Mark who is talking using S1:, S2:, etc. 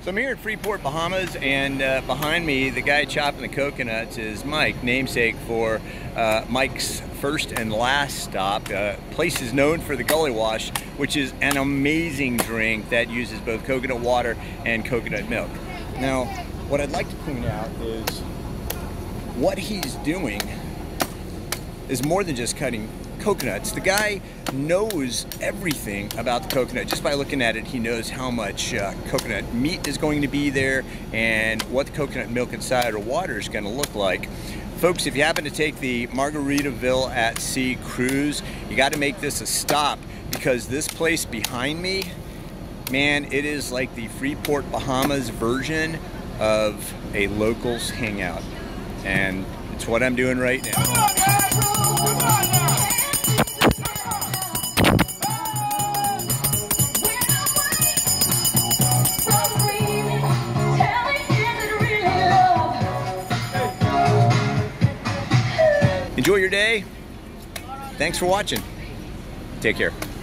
S1: So I'm here at Freeport Bahamas, and behind me, the guy chopping the coconuts is Mike, namesake for Mike's first and last stop. Place is known for the Gullywash, which is an amazing drink that uses both coconut water and coconut milk. Now, what I'd like to point out is what he's doing is more than just cutting coconuts. The guy knows everything about the coconut. Just by looking at it, he knows how much coconut meat is going to be there and what the coconut milk inside or water is going to look like. Folks, if you happen to take the Margaritaville at Sea cruise, you got to make this a stop, because this place behind me, man, it is like the Freeport Bahamas version of a locals hangout, and it's what I'm doing right now. Enjoy your day. Thanks for watching. Take care.